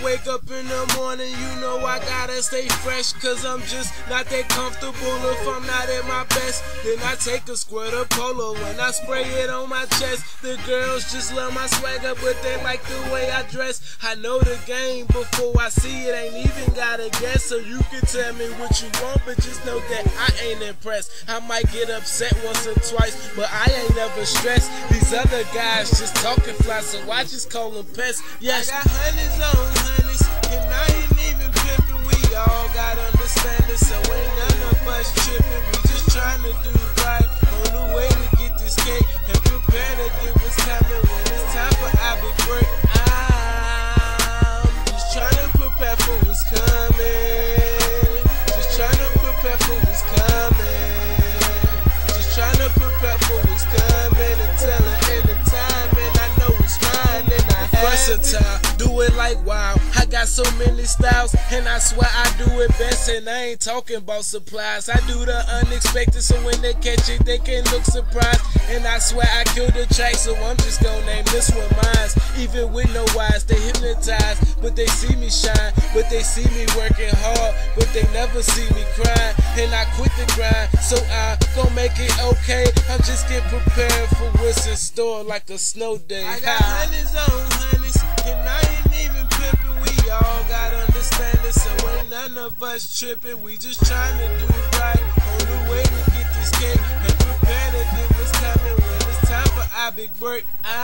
wake up in the morning, you know I gotta stay fresh, cause I'm just not that comfortable if I'm not at my best. Then I take a squirt of Polo when I spray it on my chest. The girls just love my swagger, but they like the way I dress. I know the game before I see it, ain't even gotta guess. So you can tell me what you want, but just know that I ain't impressed. I might get upset once or twice, but I ain't never stressed. These other guys just talking fly, so I just call them pests. Yes, I got honeys on honeys, and I ain't even pimping. We all got understanding, so ain't none of us tripping. We just trying to do right on the way to get this cake and prepare to get what's coming when it's time for our big break. I'm just trying to prepare for what's coming. Just trying to prepare for what's coming. Just trying to prepare for what's coming and tell her anytime, and I know it's mine and I have versatile. Do it like wow. I got so many styles, and I swear I do it best. And I ain't talking about supplies. I do the unexpected, so when they catch it, they can look surprised. And I swear I killed the track, so I'm just gonna name this one mine. Even with no wise, they hypnotize, but they see me shine. But they see me working hard, but they never see me crying. And I quit the grind, so I gon' make it okay. I'm just getting prepared for what's in store like a snow day. I got honeys on honeys, and I ain't even pimping. We all got understanding, so ain't none of us tripping. We just trying to do right on the way to get this cake and prepare to get what's coming when it's time for our big break.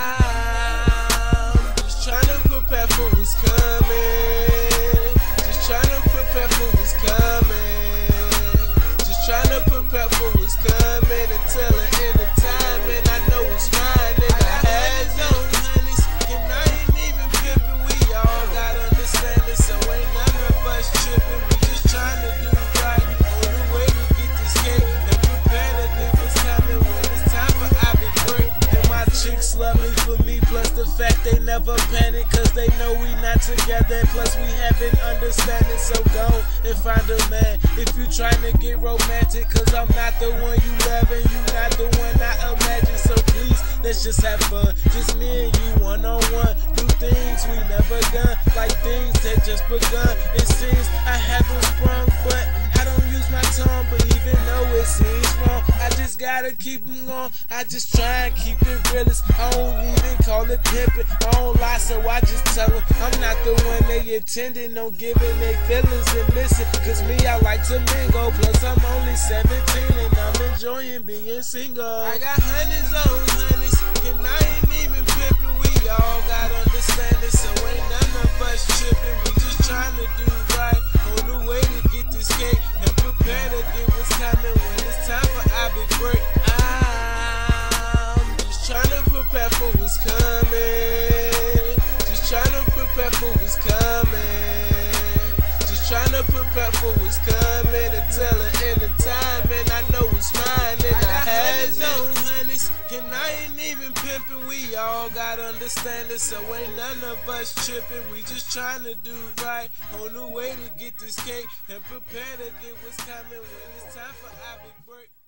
I'm just trying to prepare for what's coming. Just trying to prepare for what's coming. Just trying to prepare for what's coming and tell her anytime, and I know it's mine and I had no honeys, and I ain't even pimping. We all got understanding, so ain't none of us tripping. We just trying to do right on the way to get this cake and prepare to get what's coming when it's time for our big break. And my chicks love me for me, plus the fact they never panic, cause they know we not together, and plus we have an understanding. So go and find a man if you trying to get romantic, cause I'm not the one you love and you not the one I imagine. So please, let's just have fun, just me and you one-on-one. Do things we never done, like things that just begun. It seems I haven't sprung, but I don't use my tongue. But even though it seems wrong, I just gotta keep them going. I just try and keep it realist. I don't even call it pimping. I don't lie, so I just tell them I'm not the one they intending on giving their feelings and missing. Cause me, I like to mingle. Plus I'm only 17 and I'm enjoying being single. I got honeys on honeys, and I ain't even pimping. We all got understanding, so ain't none of us tripping. We just trying to do right on the way to get this cake and prepare to get what's coming when it's time for our big break. I'm just trying to prepare for what's coming. Just trying to prepare for what's coming. Just trying to prepare for what's coming and tell her anytime, and I know it's mine and I had no honeys, and I ain't even pimping. We all got understanding, so ain't none of us tripping. We just trying to do right on the way to get this cake and prepare to get what's coming when it's time for our big break.